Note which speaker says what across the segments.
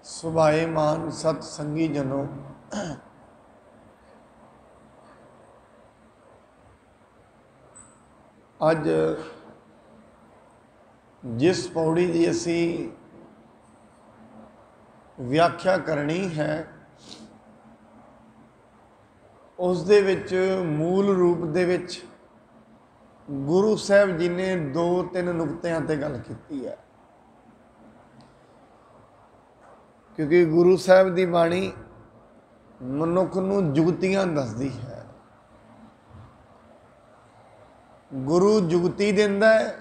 Speaker 1: ਸੁਭਾਏਮਾਨ सतसंगी जनों, अज जिस पौड़ी की असी व्याख्या करनी है उस दे विच मूल रूप दे विच गुरु साहब जी ने 2-3 नुकतियां ते गल की है। क्योंकि गुरु साहब की बाणी मनुख नूं जुगतियां दसदी है। गुरु जुगती दिंदा है,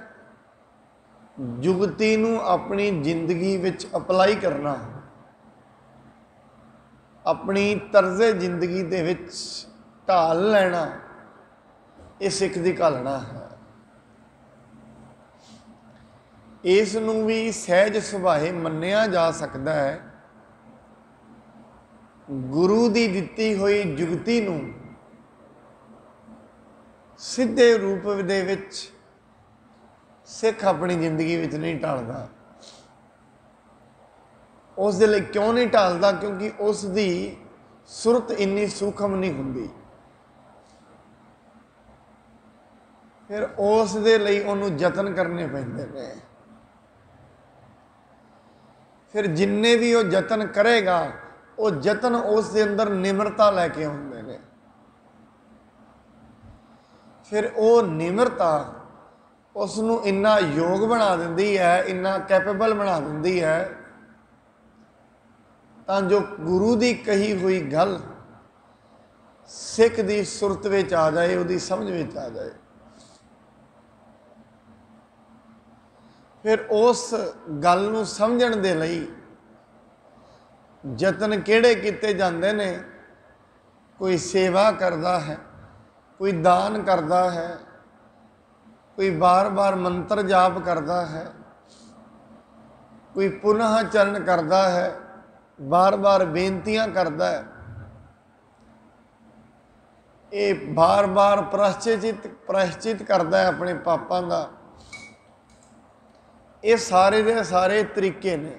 Speaker 1: जुगती नूं अपनी जिंदगी विच अपलाई करना, अपनी तर्जे जिंदगी दे विच ढाल लेना, ये सिख दी घालना है। इस नूं भी सहज सुभाए मन्निया जा सकता है। गुरु की दिती हुई जुगती नूं सीधे रूप दे विच सिख अपनी जिंदगी विच नहीं टालदा। उस दे लई क्यों नहीं टालदा? क्योंकि उसकी सुरत इन्नी सूखम नहीं हुंदी। फिर उस दे लई उहनूं जतन करने पैंदे ने। फिर जिन्ने भी वो जतन करेगा, वो जतन उस दे अंदर निमरता लैके आउंदे ने। फिर वो निमरता उसनूं इन्ना योग बना दिंदी है, इन्ना कैपेबल बना दिंदी है, तां जो गुरु की कही हुई गल सिख की सुरत विच आ जाए, उसकी समझ विच आ जाए। फिर उस गल नूं समझण दे लई जतन किहड़े कीते जांदे ने? कोई सेवा करता है, कोई दान करता है, कोई बार बार मंत्र जाप करता है, कोई पुनः चरण करता है, बार बार बेनतियां करता है, ये बार बार प्रायश्चित करता है अपने पापां का। ये सारे दे सारे तरीके ने।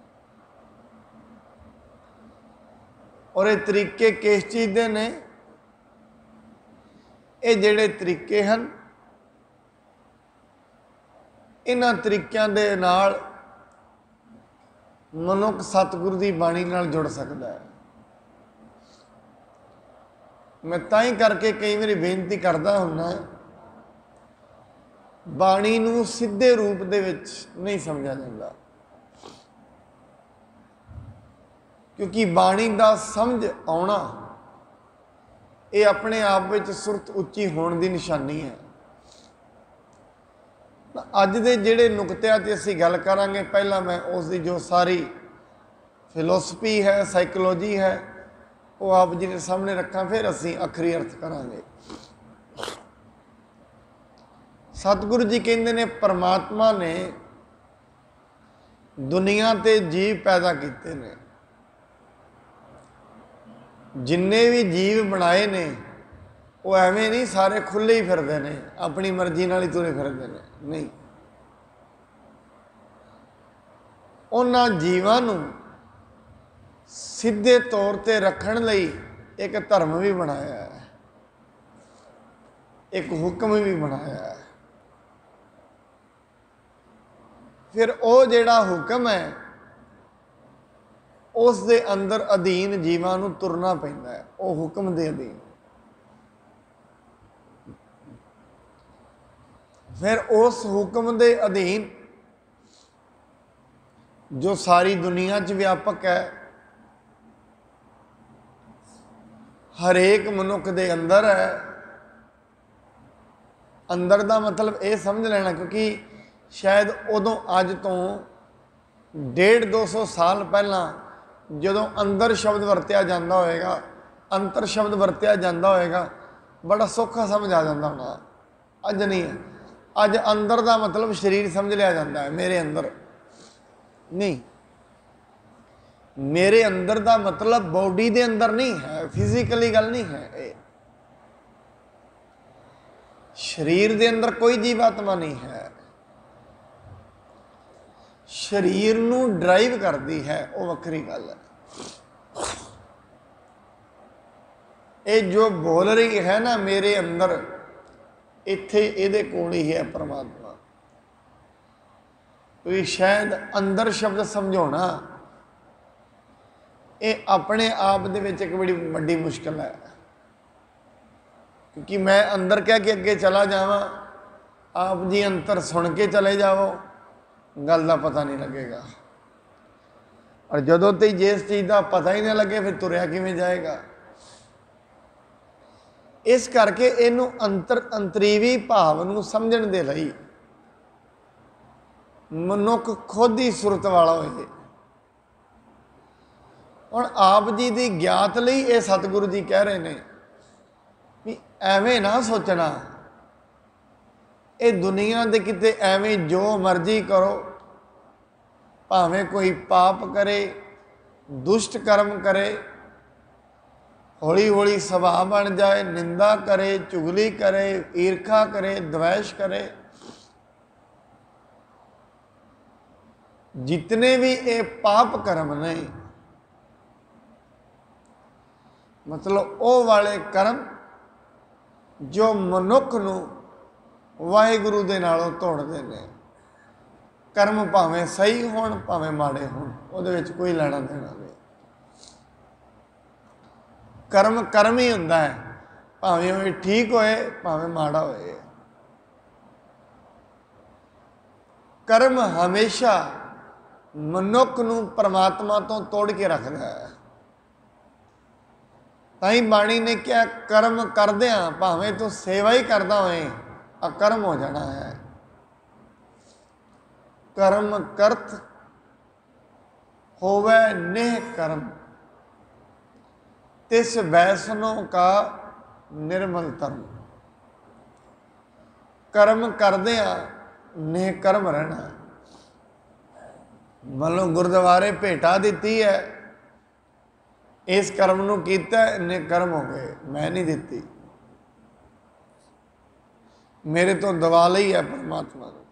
Speaker 1: और ये तरीके किस चीज़ के ने? ये जिहड़े तरीके हैं, इन्हां तरीकों के नाल मनुख सतगुरु की बाणी नाल जुड़ सकता है। मैं तां करके कई बार बेनती करता हुन्ना, बाणी नूं सीधे रूप दे विच नहीं समझा जाता। क्योंकि बाणी का समझ आना ये अपने आप में सुरत उच्ची होने की निशानी है। अज दे जिहड़े नुकतिਆਂ ते असीं गल करांगे, पहला मैं उसकी जो सारी फिलोसफी है, साइकोलॉजी है, वो आप जी के सामने रखा, फिर असीं आखिरी अर्थ करांगे। सतगुरु जी कहते ने परमात्मा ने दुनिया ते जीव पैदा किए ने। जिन्ने भी जीव बनाए ने वो एवें नहीं सारे खुले ही फिरते हैं, अपनी मर्जी नाल ही तुरे फिरते हैं, नहीं। उन्हां जीवां नूं सीधे तौर ते रखण लई एक धर्म भी बनाया है, एक हुक्म भी बनाया है। फिर वो जिहड़ा हुक्म है उस दे अंदर अधीन जीवां नूं तुरना पैंदा है, वो हुक्म दे अधीन। फिर उस हुक्म दे अधीन जो सारी दुनिया च व्यापक है, हरेक मनुख दे अंदर है। अंदर का मतलब ये समझ लेना, क्योंकि शायद उदों अज तो 150-200 साल पहला जदों अंदर शब्द वरत्या जाता होएगा, अंतर शब्द वरत्या जाता होएगा, बड़ा सौखा समझ आ जाता होना। अज नहीं है। अज अंदर का मतलब शरीर समझ लिया जाता है, मेरे अंदर नहीं। मेरे अंदर का मतलब बॉडी के अंदर नहीं है, फिजिकली गल नहीं है। शरीर के अंदर कोई जीवात्मा नहीं है। शरीर नूं ड्राइव करती है, वो वक्री गल है। ये जो बोल रही है ना मेरे अंदर, इत्थे इहदे कोल ही है परमात्मा। कोई शायद अंदर शब्द समझाना ये अपने आप दे विच एक बड़ी वड्डी मुश्किल है, क्योंकि मैं अंदर कह के अगे चला जावा, आप जी अंतर सुन के चले जाओ, गल का पता नहीं लगेगा। और जदों तक जिस चीज़ का पता ही ना लगे फिर तुरया किवें जाएगा। इस करके इनू अंतरीवी भाव नूं समझण दे लई मनुख खुद ही सुरत वाला होए। हुण आप जी की ज्ञात लई ये सतगुरु जी कह रहे हैं भी एवें ना सोचना, ये दुनिया दे किते एवें जो मर्जी करो, भावें कोई पाप करे, दुष्ट कर्म करे, हौली हौली सुभाव बन जाए, निंदा करे, चुगली करे, ईर्खा करे, द्वेष करे, जितने भी ये पाप कर्म ने, मतलब वो वाले कर्म जो मनुख नूं वाहिगुरु दे नालों तोड़दे ने। कर्म भावें सही होण भावें माड़े होण, उहदे विच कोई लेना देना नहीं। कर्म कर्म ही हुंदा है, भावें वो ठीक होए भावें माड़ा होए। कर्म हमेशा मनुख नूं परमात्मा तो तोड़ के रखता है। ताई बाणी ने क्या, कर्म करदियां भावें तू सेवा ही करदा होए अकर्म हो जाना है। कर्म करत होवे नेह कर्म, तिस वैसनों का निर्मल धर्म। कर्म करदियां नेह कर्म रहना। मतलब गुरुद्वारे भेटा दी है, इस कर्म नूं कीता इन्ने कर्म हो गए, मैं नहीं दिती, मेरे तो दवा लई है परमात्मा ने,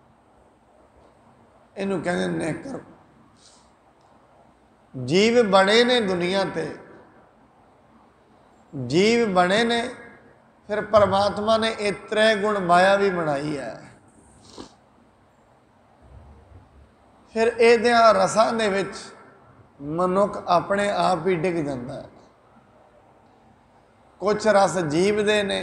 Speaker 1: इनू कहते ने कर्म। जीव बने ने दुनिया ते, जीव बने ने, फिर परमात्मा ने ये त्रै गुण माया भी बनाई है। फिर इहदियां रसां दे विच मनुख अपने आप ही डिग जाता है। कुछ रस जीव दे ने,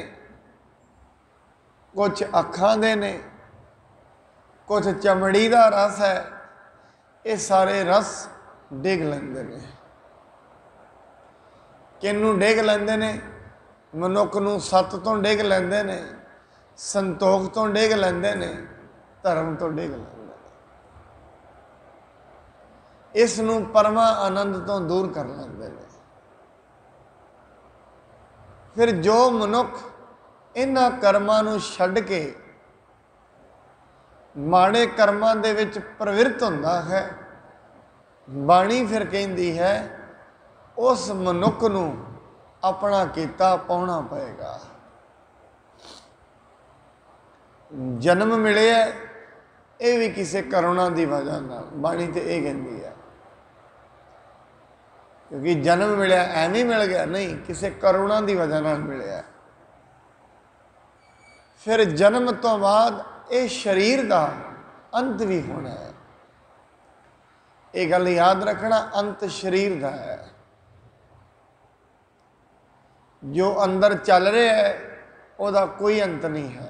Speaker 1: कुछ अखां दे ने, कुछ चमड़ी का रस है, ये सारे रस डिग लेंदे ने। किनू डिग लेंदे ने? मनुख नूं सत तो डिग लेंदे ने, संतोख तो डिग लेंदे ने, धर्म तो डिग लेंदे ने। इस नूं परमा आनंद तो दूर कर लेंदे ने। फिर जो मनुख इन्हां कर्मां नूं छड्ड के माड़े कर्मां दे विच प्रवृत्त हुंदा है, बाणी फिर कहती है उस मनुख नूं अपना कीता पाउणा पएगा। जन्म मिले है ये भी किसी करुणा की वजह नाल, बाणी तो यह कहती है, क्योंकि जन्म मिले एवं मिल गया नहीं, किसी करुणा की वजह नाल मिले। फिर जन्म तो बाद ये शरीर का अंत भी होना है। ये गल याद रखना, अंत शरीर का है। जो अंदर चल रहा है उसका कोई अंत नहीं है।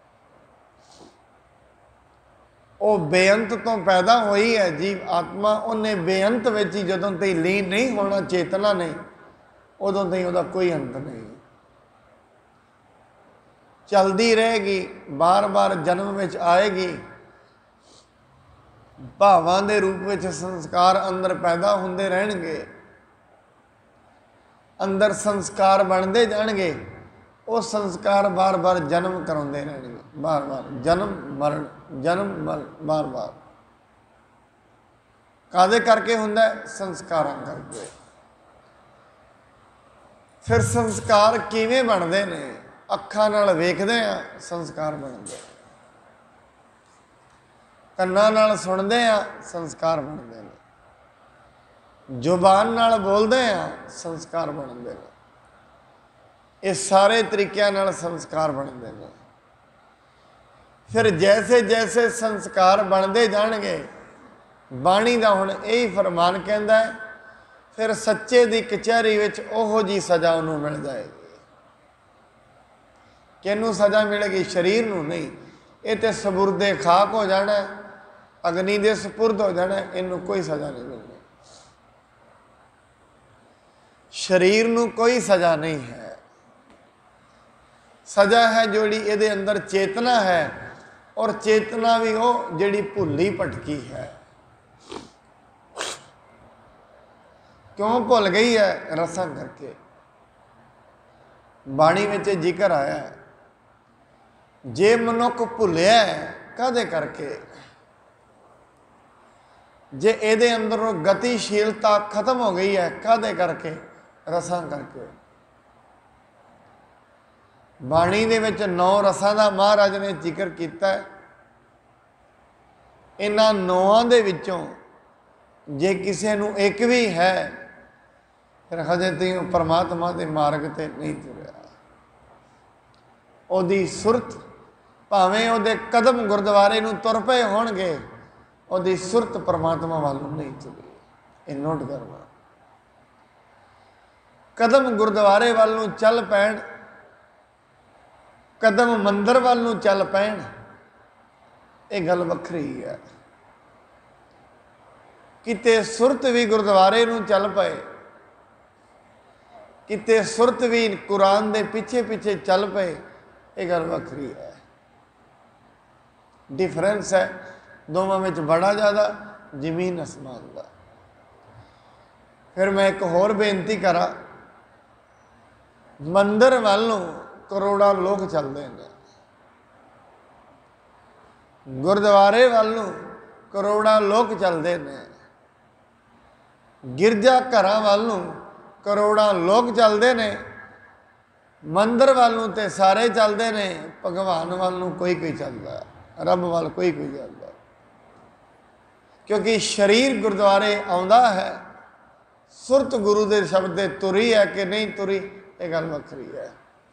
Speaker 1: वो बेअंत तो पैदा हुई है जीव आत्मा, उन्हें बेअंत में ही जदों तक लीन नहीं होना चेतना ने, उदों तक उसका कोई अंत नहीं। चलती रहेगी, बार बार जन्म में आएगी, भावां दे रूप में संस्कार अंदर पैदा होंदे रहणगे, अंदर संस्कार बनते जाणगे, वो संस्कार बार बार जन्म कराते रहेंगे, बार बार जन्म मरण जन्म मरण बार बार। कादे करके हुंदा है? संस्कारां करके। फिर संस्कार किवें बनते ने? अखां नाल वेखदे आ संस्कार बनते। ਕੰਨਾਂ ਨਾਲ ਸੁਣਦੇ ਆ, ਸੰਸਕਾਰ ਬਣਦੇ ਨੇ। ਜ਼ੁਬਾਨ ਨਾਲ ਬੋਲਦੇ ਆ, ਸੰਸਕਾਰ ਬਣਦੇ ਨੇ। ਇਹ ਸਾਰੇ ਤਰੀਕਿਆਂ ਨਾਲ ਸੰਸਕਾਰ ਬਣਦੇ ਨੇ। ਫਿਰ ਜੈਸੇ ਜੈਸੇ ਸੰਸਕਾਰ ਬਣਦੇ ਜਾਣਗੇ, ਬਾਣੀ ਦਾ ਹੁਣ ਇਹੀ ਫਰਮਾਨ ਕਹਿੰਦਾ ਹੈ, ਫਿਰ ਸੱਚੇ ਦੀ ਕਚਹਿਰੀ ਵਿੱਚ ਉਹੋ ਜੀ ਸਜ਼ਾ ਉਹਨੂੰ ਮਿਲ ਜਾਏਗੀ। ਕਿਹਨੂੰ ਸਜ਼ਾ ਮਿਲੇਗੀ? ਸਰੀਰ ਨੂੰ ਨਹੀਂ। ਇਹ ਤੇ ਸਬੁਰਦੇ ਖਾਕ ਹੋ ਜਾਣਾ, ਅਗਨੀ ਦੇ ਸਪੁਰਦ ਹੋ ਜਾਣਾ, ਇਹਨੂੰ ਕੋਈ ਸਜ਼ਾ ਨਹੀਂ ਮਿਲਣੀ। ਸਰੀਰ ਨੂੰ ਕੋਈ ਸਜ਼ਾ ਨਹੀਂ ਹੈ। ਸਜ਼ਾ ਹੈ ਜਿਹੜੀ ਇਹਦੇ ਅੰਦਰ ਚੇਤਨਾ ਹੈ, ਔਰ ਚੇਤਨਾ ਵੀ ਉਹ ਜਿਹੜੀ ਭੁੱਲੀ ਭਟਕੀ ਹੈ। ਕਿਉਂ ਭੁੱਲ ਗਈ ਹੈ? ਰਸਾਂ ਕਰਕੇ। ਬਾਣੀ ਵਿੱਚ ਜ਼ਿਕਰ ਆਇਆ, ਜੇ ਮਨੁੱਖ ਭੁੱਲਿਆ ਕਾਹਦੇ ਕਰਕੇ? ਜੇ ਇਹਦੇ ਅੰਦਰੋਂ ਗਤੀਸ਼ੀਲਤਾ ਖਤਮ ਹੋ ਗਈ ਹੈ, ਕਾਹਦੇ ਕਰਕੇ? ਰਸਾਂ ਕਰਕੇ। ਬਾਣੀ ਦੇ ਵਿੱਚ 9 ਰਸਾਂ ਦਾ ਮਹਾਰਾਜ ਨੇ ਜ਼ਿਕਰ ਕੀਤਾ ਹੈ। ਇਹਨਾਂ 9 ਦੇ ਵਿੱਚੋਂ ਜੇ ਕਿਸੇ ਨੂੰ ਇੱਕ ਵੀ ਹੈ, ਫਿਰ ਹਜੇ ਤੀਂ ਪਰਮਾਤਮਾ ਦੇ ਮਾਰਗ ਤੇ ਨਹੀਂ ਤੁਰਿਆ। ਉਹਦੀ ਸੁਰਤ, ਭਾਵੇਂ ਉਹਦੇ ਕਦਮ ਗੁਰਦੁਆਰੇ ਨੂੰ ਤੁਰ ਪਏ ਹੋਣਗੇ, ਉਹਦੀ ਸੁਰਤ ਪਰਮਾਤਮਾ ਵੱਲ ਨੂੰ ਨਹੀਂ ਤੁਰੀ। ਇਹ ਨੋਟ ਕਰਨਾ। ਕਦਮ ਗੁਰਦੁਆਰੇ ਵੱਲ ਨੂੰ ਚੱਲ ਪੈਣ, ਕਦਮ ਮੰਦਰ ਵੱਲ ਨੂੰ ਚੱਲ ਪੈਣ, ਇਹ ਗੱਲ ਵੱਖਰੀ ਹੈ। ਕਿਤੇ ਸੁਰਤ ਵੀ ਗੁਰਦੁਆਰੇ ਨੂੰ ਚੱਲ ਪਏ, ਕਿਤੇ ਸੁਰਤ ਵੀ ਕੁਰਾਨ ਦੇ ਪਿੱਛੇ ਪਿੱਛੇ ਚੱਲ ਪਏ, ਇਹ ਗੱਲ ਵੱਖਰੀ ਹੈ। ਡਿਫਰੈਂਸ ਹੈ ਦੋਵਾਂ ਵਿੱਚ ਬੜਾ ਜ਼ਿਆਦਾ, ਜ਼ਮੀਨ ਅਸਮਾਨ ਦਾ। ਫਿਰ ਮੈਂ ਇੱਕ ਹੋਰ ਬੇਨਤੀ ਕਰਾਂ, ਮੰਦਰ ਵੱਲ ਨੂੰ ਕਰੋੜਾਂ ਲੋਕ ਚੱਲਦੇ ਨੇ, ਗੁਰਦੁਆਰੇ ਵੱਲ ਨੂੰ ਕਰੋੜਾਂ ਲੋਕ ਚੱਲਦੇ ਨੇ, ਗਿਰਜਾ ਘਰਾਂ ਵੱਲ ਨੂੰ ਕਰੋੜਾਂ ਲੋਕ ਚੱਲਦੇ ਨੇ, ਮੰਦਰ ਵੱਲ ਨੂੰ ਤੇ ਸਾਰੇ ਚੱਲਦੇ ਨੇ, ਭਗਵਾਨ ਵੱਲ ਨੂੰ ਕੋਈ ਕੋਈ ਚੱਲਦਾ, ਰੱਬ ਵੱਲ ਕੋਈ ਕੋਈ ਜਾਂਦਾ। ਕਿਉਂਕਿ ਸਰੀਰ ਗੁਰਦੁਆਰੇ ਆਉਂਦਾ ਹੈ, ਸੁਰਤ ਗੁਰੂ ਦੇ ਸ਼ਬਦ ਦੇ ਤੁਰੀ ਹੈ ਕਿ ਨਹੀਂ ਤੁਰੀ, ਇਹ ਗੱਲ ਵੱਖਰੀ ਹੈ।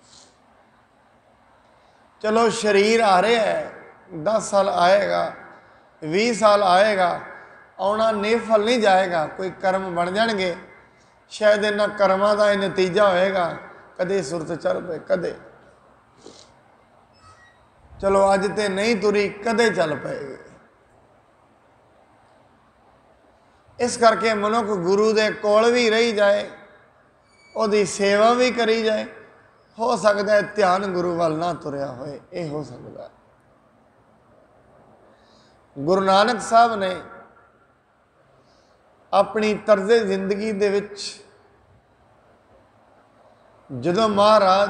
Speaker 1: ਚਲੋ ਸਰੀਰ ਆ ਰਿਹਾ ਹੈ, 10 ਸਾਲ ਆਏਗਾ, 20 ਸਾਲ ਆਏਗਾ, ਆਉਣਾ ਨਿਫਲ ਨਹੀਂ ਜਾਏਗਾ। ਕੋਈ ਕਰਮ ਬਣ ਜਾਣਗੇ, ਸ਼ਾਇਦ ਇਹਨਾਂ ਕਰਮਾਂ ਦਾ ਇਹ ਨਤੀਜਾ ਹੋਏਗਾ, ਕਦੇ ਸੁਰਤ ਚੱਲ ਪਏ, ਕਦੇ ਚਲੋ ਅੱਜ ਤੇ ਨਹੀਂ ਤੁਰੀ, ਕਦੇ ਚੱਲ ਪਏਗੀ। ਇਸ ਕਰਕੇ ਮਨੁੱਖ ਗੁਰੂ ਦੇ ਕੋਲ ਵੀ ਰਹੀ ਜਾਏ, ਉਹਦੀ ਸੇਵਾ ਵੀ ਕਰੀ ਜਾਏ। ਹੋ ਸਕਦਾ ਹੈ ਧਿਆਨ ਗੁਰੂ ਵੱਲ ਨਾ ਤੁਰਿਆ ਹੋਏ, ਇਹ ਹੋ ਸਕਦਾ। ਗੁਰੂ ਨਾਨਕ ਸਾਹਿਬ ਨੇ ਆਪਣੀ ਤਰਜ਼ੇ ਜ਼ਿੰਦਗੀ ਦੇ ਵਿੱਚ ਜਦੋਂ ਮਹਾਰਾਜ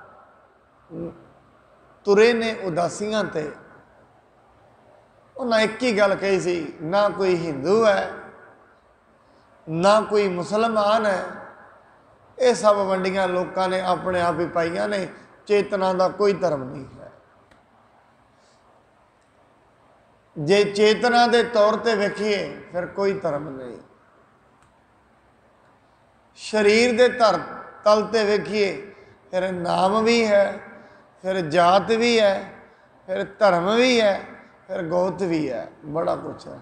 Speaker 1: ਤੁਰੇ ਨੇ ਉਦਾਸੀਆਂ ਤੇ, ਉਹਨਾਂ ਇੱਕ ਹੀ ਗੱਲ ਕਹੀ ਸੀ, ਨਾ ਕੋਈ ਹਿੰਦੂ ਹੈ, ਨਾ ਕੋਈ ਮੁਸਲਮਾਨ ਹੈ, ਇਹ ਸਭ ਵੰਡੀਆਂ ਲੋਕਾਂ ਨੇ ਆਪਣੇ ਆਪ ਹੀ ਪਾਈਆਂ ਨੇ, ਚੇਤਨਾ ਦਾ ਕੋਈ ਧਰਮ ਨਹੀਂ ਹੈ। ਜੇ ਚੇਤਨਾ ਦੇ ਤੌਰ ਤੇ ਵੇਖੀਏ ਫਿਰ ਕੋਈ ਧਰਮ ਨਹੀਂ। ਸਰੀਰ ਦੇ ਤਲ ਤੇ ਵੇਖੀਏ ਫਿਰ ਨਾਮ ਵੀ ਹੈ, ਫਿਰ ਜਾਤ ਵੀ ਹੈ, ਫਿਰ ਧਰਮ ਵੀ ਹੈ, ਫਿਰ ਗੋਤ ਵੀ ਹੈ, ਬੜਾ ਕੁਛ ਹੈ।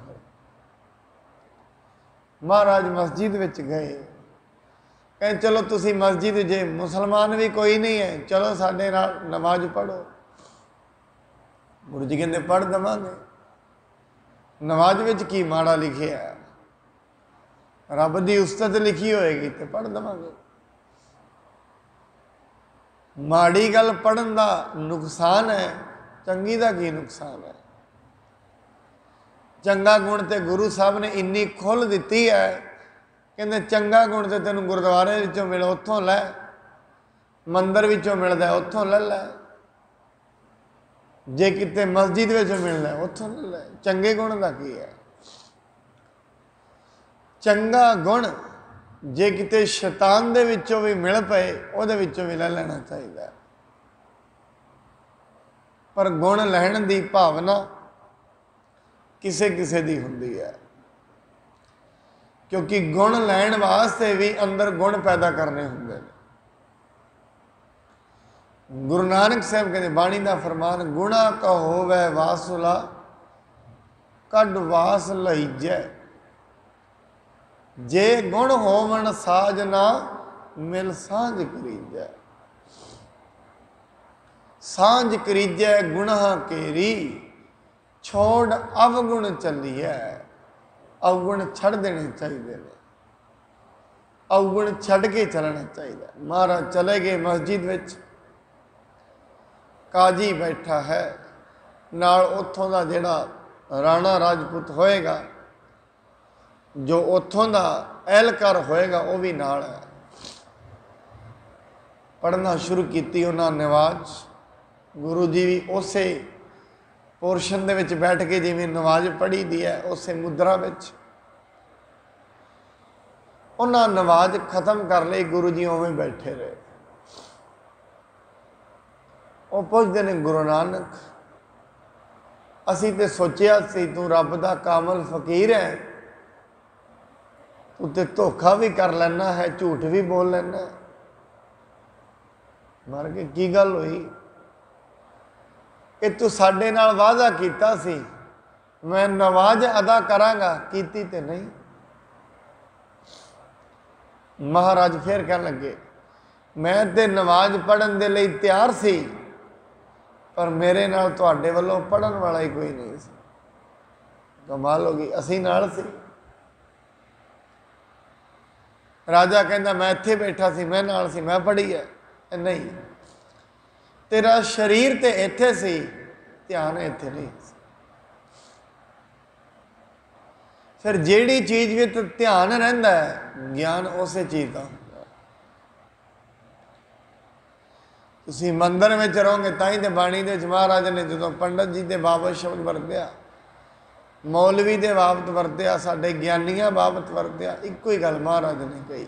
Speaker 1: ਮਹਾਰਾਜ ਮਸਜਿਦ ਵਿੱਚ ਗਏ, ਕਹਿੰਦੇ ਚਲੋ ਤੁਸੀਂ ਮਸਜਿਦ, ਜੇ ਮੁਸਲਮਾਨ ਵੀ ਕੋਈ ਨਹੀਂ ਹੈ, ਚਲੋ ਸਾਡੇ ਨਾਲ ਨਮਾਜ਼ ਪੜ੍ਹੋ। ਗੁਰੂ ਜੀ ਕਹਿੰਦੇ ਪੜ੍ਹ ਦੇਵਾਂਗੇ। ਨਮਾਜ਼ ਵਿੱਚ ਕੀ ਮਾੜਾ ਲਿਖਿਆ? ਰੱਬ ਦੀ ਉਸਤਤ ਲਿਖੀ ਹੋਏਗੀ ਤੇ ਪੜ੍ਹ ਦੇਵਾਂਗੇ। ਮਾੜੀ ਗੱਲ ਪੜ੍ਹਨ ਦਾ ਨੁਕਸਾਨ ਹੈ, ਚੰਗੀ ਦਾ ਕੀ ਨੁਕਸਾਨ ਹੈ? ਚੰਗਾ ਗੁਣ ਤੇ ਗੁਰੂ ਸਾਹਿਬ ਨੇ ਇੰਨੀ ਖੁੱਲ੍ਹ ਦਿੱਤੀ ਹੈ, ਕਹਿੰਦੇ ਚੰਗਾ ਗੁਣ ਤੇ ਤੈਨੂੰ ਗੁਰਦੁਆਰੇ ਵਿੱਚੋਂ ਮਿਲ, ਉੱਥੋਂ ਲੈ, ਮੰਦਰ ਵਿੱਚੋਂ ਮਿਲਦਾ ਉੱਥੋਂ ਲੈ ਲੈ, ਜੇ ਕਿਤੇ ਮਸਜਿਦ ਵਿੱਚ ਮਿਲਦਾ ਉੱਥੋਂ ਲੈ ਲੈ। ਚੰਗੇ ਗੁਣ ਦਾ ਕੀ ਹੈ? ਚੰਗਾ ਗੁਣ ਜੇ ਕਿਤੇ ਸ਼ੈਤਾਨ ਦੇ ਵਿੱਚੋਂ ਵੀ ਮਿਲ ਪਏ, ਉਹਦੇ ਵਿੱਚੋਂ ਵੀ ਲੈ ਲੈਣਾ ਚਾਹੀਦਾ। ਪਰ ਗੁਣ ਲੈਣ ਦੀ ਭਾਵਨਾ किसे किसे दी हुंदी है, क्योंकि गुण लैण वास्ते भी अंदर गुण पैदा करने हुंदे ने। गुरु नानक साहब कहते बाणी का फरमान, गुणा का होवै वासुला कड वास लईजै, जे गुण होवन साजना मिल सांझ करीजै। सांझ करीजै गुणा केरी, छोड़ अवगुण चलीए। अवगुण छड़ देने चाहिए ने, अवगुण छड़ के चलना चाहिए। महाराज चले गए मस्जिद विच, काजी बैठा है नाल, उत्थों का जिहड़ा राणा राजपूत होएगा, जो उत्थों का एहलकार होएगा, वो भी नाल है। पढ़ना शुरू की उन्होंने नवाज। गुरु जी भी उस पोर्शन दे विच बैठ के जिवें नवाज पढ़ी दी है, उस मुद्रा विच उन्होंने नवाज खत्म कर ली। गुरु जी उवें बैठे रहे। वो पुछते ने, गुरु नानक असी तो सोचिया सी तू रब दा कामल फकीर है, तू तो धोखा भी कर लेना है, झूठ भी बोल लेना है। मर के की गल हुई? कि तू साडे नाल वादा कीता सी, मैं नवाज अदा करांगा, कीती ते नहीं। महाराज फिर कह लगे, मैं ते नमाज पढ़न दे लई तैयार सी, पर मेरे नाल तुहाडे वल्लों पढ़न वाला ही कोई नहीं सी। कमाल हो गई, असी नाल सी। राजा कहंदा मैं इत्थे बैठा सी, मैं नाल सी, मैं पढ़ी है। नहीं, तेरा शरीर ते इत्थे सी, ध्यान इत्थे नहीं। फिर जिहड़ी चीज़ विच ध्यान रहिंदा है, ज्ञान उस चीज़ का हुंदा। तुसीं मंदिर में रहोगे ताई तो बाणी दे महाराज ने जो पंडित जी के बाबत शब्द वरत्या, मौलवी के बाबत वरत्या, साडे ज्ञानियां बाबत वरत्या, इक्को ही गल महाराज ने कही।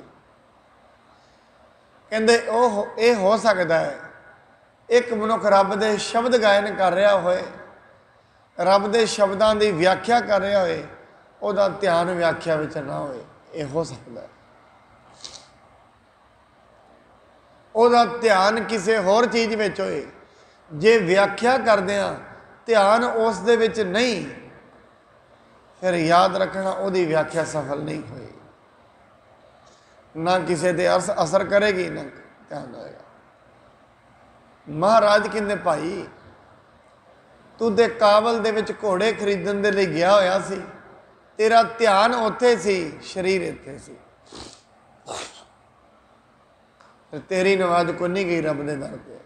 Speaker 1: कहंदे ये हो सकता है एक मनुख रब दे शब्द गायन कर रहा होए, रब दे शब्दां दी व्याख्या कर रहा होए, ਉਹਦਾ ध्यान व्याख्या विच ना होए, ये हो सकता है। ਉਹਦਾ ध्यान किसी होर चीज़ विच होए, जे व्याख्या करदिआं ध्यान उस दे विच नहीं, फिर याद रखना ਉਹਦੀ व्याख्या सफल नहीं होई, ना किसी ते असर करेगी, ना ध्यान होएगा। महाराज कहंदे भाई तू ते काबल दे विच घोड़े खरीदण दे लई गया होया सी, तेरा ध्यान उत्थे सी, शरीर इत्थे सी। तेरी नमाज को नहीं गई रब दे दर पे।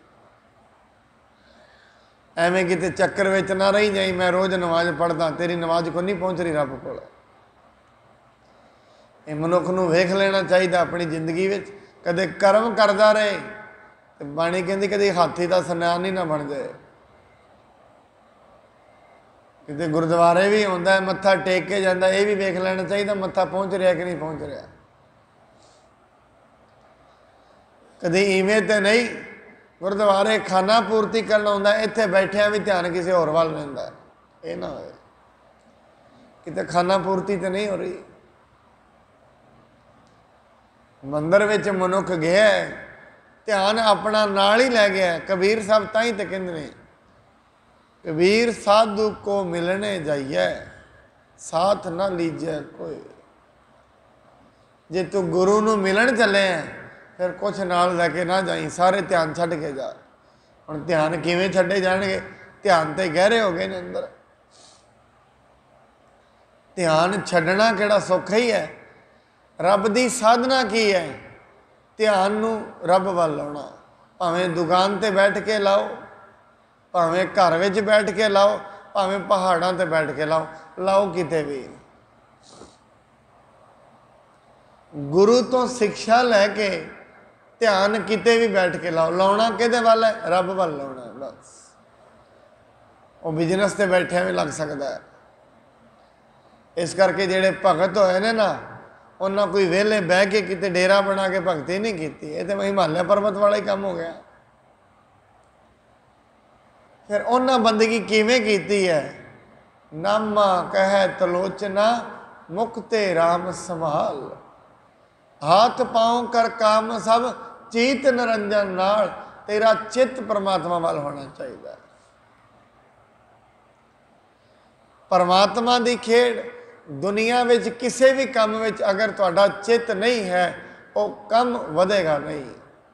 Speaker 1: एवें किते चक्कर विच ना रही जाई, मैं रोज़ नमाज पढ़दा, तेरी नमाज को नहीं पहुँच रही रब कोल। ये मनुख नूं वेख लेना चाहिए अपनी जिंदगी विच। कदे कर्म करदा रहे, ते बाणी कहंदी कदे हाथी दा सनान ही ना बन जाए। किते गुरुद्वारे भी होंदा है, मत्था टेक के जांदा, ये भी वेख लेना चाहिए मत्था पहुँच रहा कि नहीं पहुँच रहा। कभी इवें तो नहीं गुरुद्वारे खाना पूर्ति करना होंदा, इत्थे बैठिया भी ध्यान किसी होर वाल रहिंदा, ये ना होए किते खाना पूर्ति तो नहीं हो रही। मंदिर विच मनुख गया, ध्यान अपना नाल ही लै गया। कबीर साहब ताई तो कहंदे ने, कबीर साधु को मिलने जाइए, साथ ना लीजिए कोई। जे तू गुरु नूं मिलन चले फिर कुछ नाल लैके ना जाई, सारे ध्यान छड्ड के जा। हुण ध्यान किवें छड्डे जाणगे? ध्यान ते गहरे हो गए ने अंदर। ध्यान छड्डना किहड़ा सौखा ही है? रब दी साधना की है? ध्यान नूं रब वल लाउणा। भावें दुकान ते बैठ के लाओ, भावें घर विच बैठ के लाओ, भावें पहाड़ां ते बैठ के लाओ, लाओ किते भी। गुरु तो शिक्षा लैके ध्यान किते भी बैठ के लाओ। लाउणा किहदे वल है? रब वल लाउणा बस। वो बिजनेस ते बैठिया भी लग सकता है। इस करके जिहड़े भगत होए ने ना, उन्होंने कोई वेले बह के किते डेरा बना के भगती नहीं की। ये तो हिमालय पर्वत वाला ही काम हो गया। फिर उन्हें बंदगी किवें कीती है? नामा कह तलोचना मुक्ते राम संभाल। हाथ पाँव कर काम सब चीत निरंजन नाल। तेरा चित्त परमात्मा वाल होना चाहिए। परमात्मा की खेड़ दुनिया में किसी भी काम में अगर तुहाडा चित्त नहीं है वो काम वधेगा नहीं।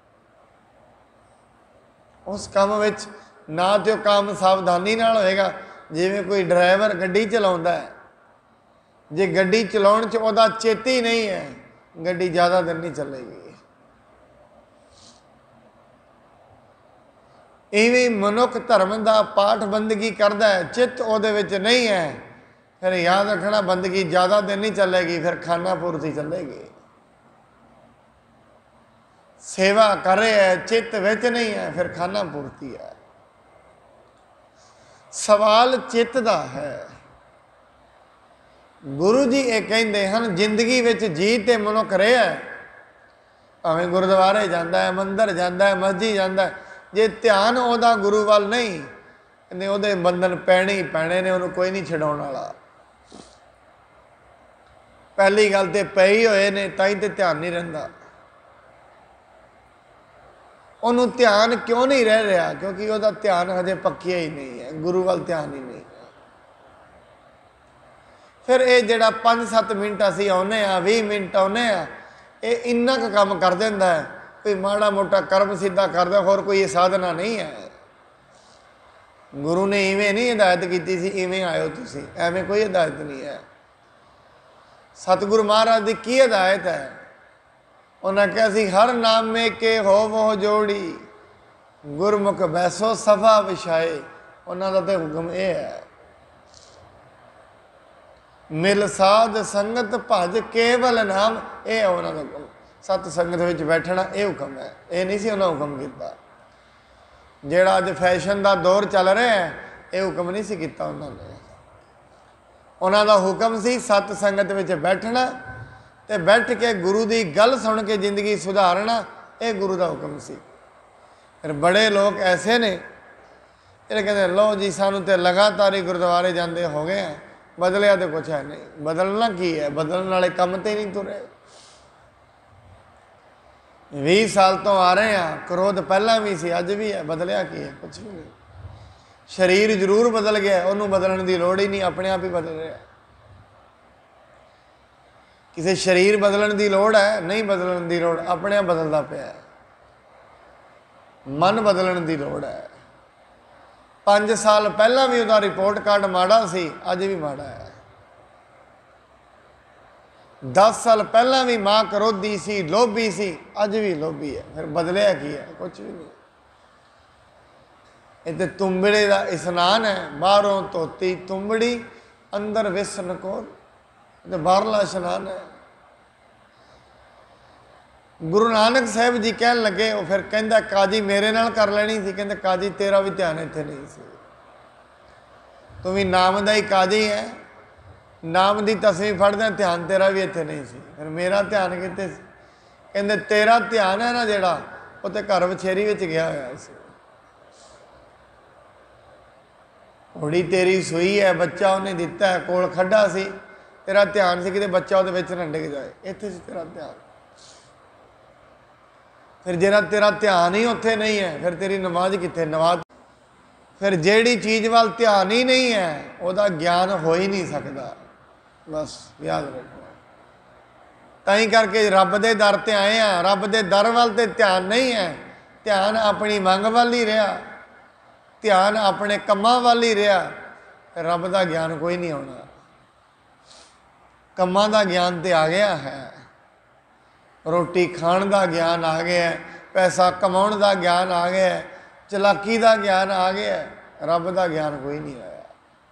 Speaker 1: उस काम में ना तो काम सावधानी नाल होएगा। जिवें कोई ड्राइवर गड्डी चलाउंदा है, जे गड्डी चलाउण च उहदा चित्त ही नहीं है, गड्डी ज़्यादा दिन नहीं चलेगी। इवें मनुख धर्म का पाठ बंदगी करता है, चित्त उहदे विच नहीं है, फिर याद रखना बंदगी ज़्यादा दिन नहीं चलेगी, फिर खाना पूर्ति चलेगी। सेवा कर रहे हैं, चित्त विच नहीं है, फिर खाना पूर्ति है। सवाल चित्त दा है। गुरु जी ये कहते हैं जिंदगी विच जी ते मनुख रहा है, भावें गुरुद्वारे जाता है, मंदिर जाता है, मस्जिद जाता है, जे ध्यान उहदा गुरु वाल नहीं कहते उहदे बंधन पैने ही पैने ने, उन्होंने कोई नहीं छडाउण वाला। पहली गल तो पे ही होए ने ताई ते ध्यान नहीं रहिंदा। उन्होंने ध्यान क्यों नहीं रह रहा? क्योंकि वह ध्यान हजे पक्किया ही नहीं है, गुरु वाल ध्यान ही नहीं है। फिर ये जड़ा 5-7 मिनट असी आने 20 मिनट आने ये इन्ना का काम कर देंदा है, कोई माड़ा मोटा कर्म सीधा कर दे, होर कोई साधना नहीं है। गुरु ने इवें नहीं हिदायत की सी इवें आयो तुसी, एवें कोई हिदायत नहीं है। सतगुरु महाराज की की हिदायत है? उन्हें कहा सी हर नाम में के हो वो जोड़ी, गुरमुख बैसो सफा विछाए। उन्होंने तो हुक्म यह है, मिल साध संगत भज केवल नाम, यह है उन्होंने हुक्म। सत संगत में बैठना यह हुक्म है, ये नहीं सी उन्हें हुक्म किया। जेड़ा अज फैशन का दौर चल रहा है ये हुक्म नहीं सी किया उन्होंने। उन्होंने हुक्म सी सत संगत में बैठना ते बैठ के गुरु की गल सुन के जिंदगी सुधारना, ये गुरु का हुक्म सी। फिर बड़े लोग ऐसे ने ये कहते लो जी सानू तो लगातार ही गुरुद्वारे जाते हो गए हैं, बदलिया तो कुछ है नहीं। बदलना की है? बदलने वाले काम तो ही नहीं तुरे। 20 साल तो आ रहे हैं, क्रोध पहला भी सी अज भी है, बदलिया की है? कुछ भी नहीं। शरीर जरूर बदल गया, उन्होंने बदलने की लोड़ ही नहीं, अपने आप ही बदल रहा है। किसी शरीर बदलने की लोड़ है? नहीं बदलने की लोड़, अपने आप बदलता पाया है। मन बदलने की लोड़ है। 5 साल पहला भी उसका रिपोर्ट कार्ड माड़ा सी, अज भी माड़ा है। 10 साल पहला भी मां क्रोधी सी, लोभी सी, अज भी लोभी है। फिर बदलिया की है? कुछ भी नहीं। ये तो तुंबड़े का इस्नान है, बाहरों धोती तुंबड़ी अंदर विस नकोर, तो बाहरला इस्नान है। गुरु नानक साहब जी कह लगे, वो फिर कहता काजी मेरे नाल कर लेनी सी, कहते काजी तेरा भी ध्यान इत्थे नहीं सी, तू भी नाम का ही काजी है, नाम की तस्वीर फड़दा, ध्यान तेरा भी इत्थे नहीं सी। फिर मेरा ध्यान कित्थे सी? कहते तेरा ध्यान है ना जिहड़ा वो तो घर वछेरी विच गया होया सी। घोड़ी तेरी सूई है, बच्चा उन्हें दिता है, कोल खड्डा सी, तेरा ध्यान से कि बच्चा वो ना डिग जाए, इत्थे से तेरा ध्यान। फिर जेरा तेरा ध्यान ही उत्थे नहीं है, फिर तेरी नमाज कित्थे? नमाज फिर जेड़ी चीज़ वाल ध्यान ही नहीं है वह ज्ञान हो ही नहीं सकता। बस याद रखना। ताई करके रब के दर ते आए हैं, रब के दर वाल ते ध्यान नहीं है, ध्यान अपनी मंग वाल ही रहा, ध्यान अपने कमां वाल ही रहा, रब का ज्ञान कोई नहीं होना। कमां का ज्ञान तो आ गया है, रोटी खाण का ज्ञान आ गया है, पैसा कमाउण का ज्ञान आ गया है, चलाकी का ज्ञान आ गया है, रब का ज्ञान कोई नहीं आया।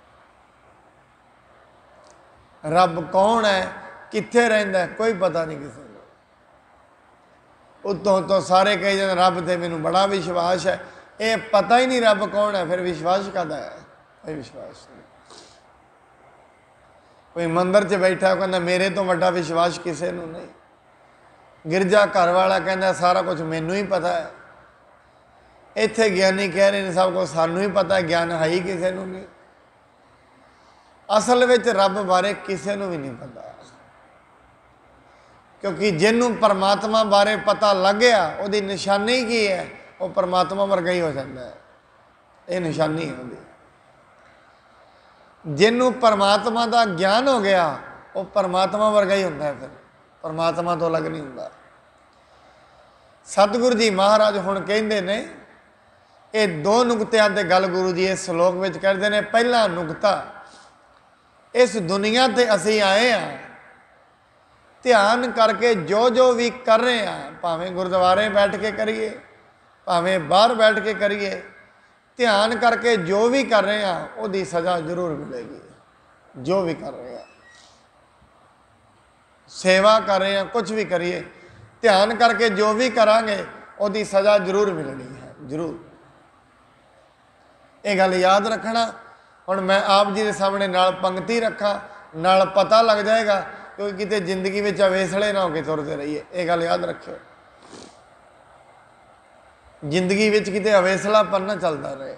Speaker 1: रब कौन है, कित्थे रहिंदा है, कोई पता नहीं किसी को। उतों तो सारे कही जाते रब से मैनू बड़ा विश्वास है, ये पता ही नहीं रब कौन है, फिर विश्वास काहदा है? कोई विश्वास नहीं। कोई मंदिर च बैठा कहता मेरे तो वड्डा विश्वास किसी को नहीं। गिरजा घर वाला कहता सारा कुछ मैनू ही पता है। इत्थे ज्ञानी कह रहे हैं सब कुछ सानू ही पता है, ज्ञान है ही किसी को नहीं। असल में रब बारे किसी को भी नहीं पता, क्योंकि जिन्हों परमात्मा बारे पता लग गया उसकी निशानी की है, वो परमात्मा वर्गा ही हो जाता है। ये निशानी है उसकी। जिन्हों परमात्मा का ज्ञान हो गया वो परमात्मा वर्गा ही होता है, फिर परमात्मा तो अलग नहीं होता। सतगुरु जी महाराज हुण कहते ने, ये दो नुकत्यां ते गल गुरु जी इस श्लोक में कहते हैं। पहला नुकता, इस दुनिया ते असी आए हैं ध्यान करके जो जो भी कर रहे हैं, भावें गुरुद्वारे बैठ के करिए, भावें बाहर बैठ के करिए, ध्यान करके जो भी कर रहे हैं उसकी सज़ा जरूर मिलेगी। जो भी कर रहे हैं, सेवा कर रहे हैं, कुछ भी करिए, ध्यान करके जो भी करांगे उसकी सज़ा जरूर मिलनी है, जरूर। ये गल याद रखना। हुण मैं आप जी के सामने नाल पंक्ति रखा, नाल पता लग जाएगा, क्योंकि कितने जिंदगी में अवेसले ना होके तुरते रहिए। ये गल याद रखियो, जिंदगी में कितने अवेसलापन ना चलता रहे।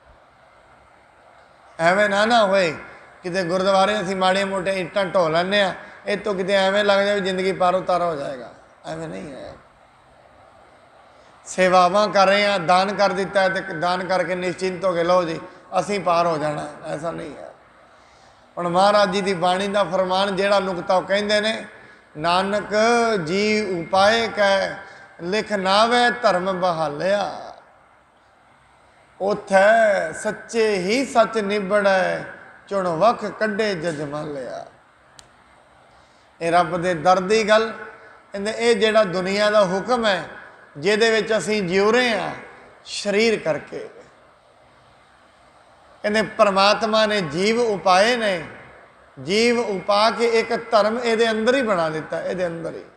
Speaker 1: एवं ना होए कितने गुरुद्वारे असीं माड़े मोटे इट्टां ढो लैंदे आ, ये तो कितने एवं लग जाए जिंदगी पारो तारा हो जाएगा। एवं नहीं है। सेवावां कर रहे हैं, दान कर दिता है तो दान करके निश्चिंत हो गए, लो जी असीं पार हो जाना, ऐसा नहीं है। हुण महाराज जी की बाणी का फरमान जिहड़ा नुकता कहते ने, नानक जी उपाय कै लिख नावे धर्म बहालिया, उथै सच्चे ही सच निबड़ै चुण वख कड्डे जजमालिया। ये रब दे दर दी गल कहते, ये जिहड़ा दुनिया का हुक्म है जिहदे विच असीं जिउ रहे हैं शरीर करके, कहते परमात्मा ने जीव उपाए ने, जीव उपा के एक धर्म ये अंदर ही बना दिता। ये अंदर ही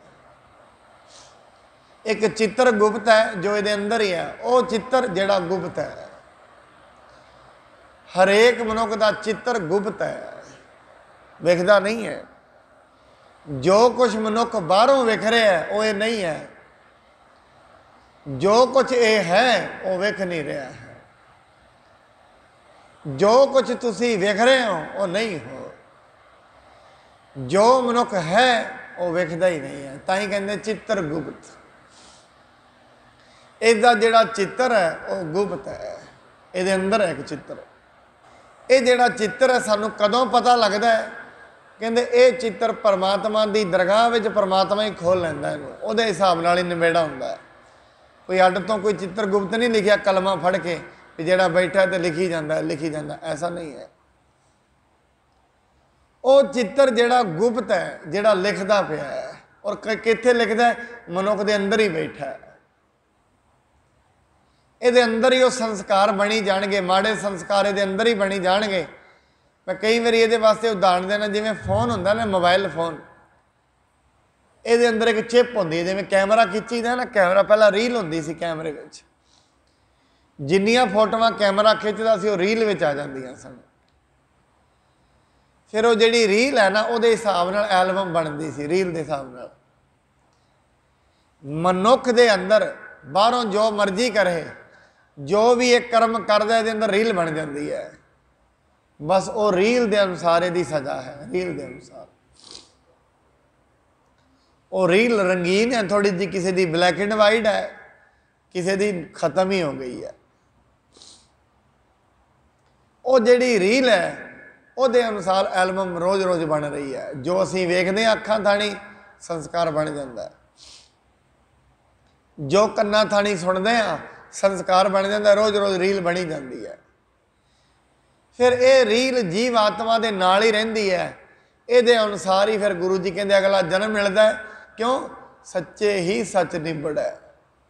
Speaker 1: एक चित्र गुप्त है जो ये अंदर ही है। वो चित्र जिहड़ा गुप्त है, हरेक मनुख का चित्र गुप्त है, विखदा नहीं है। जो कुछ मनुख बाहरों विख रहा है वो ये नहीं है, जो कुछ ये है वो विख नहीं रहा है। जो कुछ तुसी विख रहे हो वो नहीं हो, जो मनुख है वो विखदा ही नहीं है। ताई कहते चित्र गुप्त। इसका जिहड़ा चित्र है वो गुप्त है, ये अंदर है एक चित्र। ये जिहड़ा चित्र है सानू कदों पता लगता है, कहते ये चित्र परमात्मा की दरगाह में परमात्मा ही खोल लैंदा इहनूं, उहदे हिसाब नाल ही निबेड़ा हुंदा है। कोई अड तो कोई चित्र गुप्त नहीं लिखिया कलमा फड़ के भी जिहड़ा बैठा तो लिखी जाता है, लिखी जाता, ऐसा नहीं है। वो चित्र जिहड़ा गुप्त है, जिहड़ा लिखदा पिया है, और कित्थे लिखदा है, मनुख दे अंदर ही बैठा है। ये अंदर ही वो संस्कार बनी जाएंगे, माड़े संस्कार ये अंदर ही बनी जाएंगे। मैं कई बार ये वास्ते उदाहरण देना, जिवें फोन होंदा ना, मोबाइल फोन, ये अंदर एक चिप होंदी है, जिवें कैमरा खिंचीदा ना, कैमरा पहला रील होंदी सी, कैमरे विच जिन्नियां फोटोआं कैमरा खिंचदा सी वो रील विच आ जांदियां सन। फिर वो जिहड़ी रील है ना, उहदे हिसाब नाल एल्बम बनदी सी, रील दे हिसाब नाल। मनुख दे अंदर बाहरों जो मर्जी करे, जो भी एक कर्म करदा है, अंदर रील बन जाती है। बस वो रील के अनुसार यदी सजा है, रील के अनुसार। वो रील रंगीन है थोड़ी जी, किसी की ब्लैक एंड वाइट है, किसी की खत्म ही हो गई है। वो जिहड़ी रील है उहदे अनुसार एल्बम रोज़ रोज़ बन रही है। जो असीं वेखदे हां अखां थाणी संस्कार बन जाता है, जो कन्नां थाणी सुनते हैं संस्कार बन जाता है, रोज़ रोज़ रील बनी जाती है। फिर ये रील जीव आत्मा के नाल ही रहिंदी है, ये अनुसार ही फिर गुरु जी कहते अगला जन्म मिलता है। क्यों? सच्चे ही सच निबड़ है,